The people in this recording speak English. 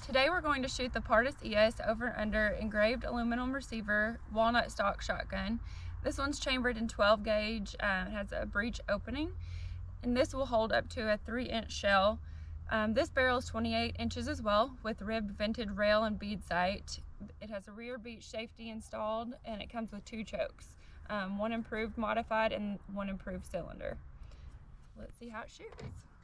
Today we're going to shoot the Pardus ES over and under engraved aluminum receiver walnut stock shotgun. This one's chambered in 12 gauge, it has a breech opening, and this will hold up to a 3-inch shell. This barrel is 28 inches as well, with ribbed vented rail and bead sight. It has a rear beach safety installed, and it comes with 2 chokes, one improved modified and one improved cylinder. Let's see how it shoots.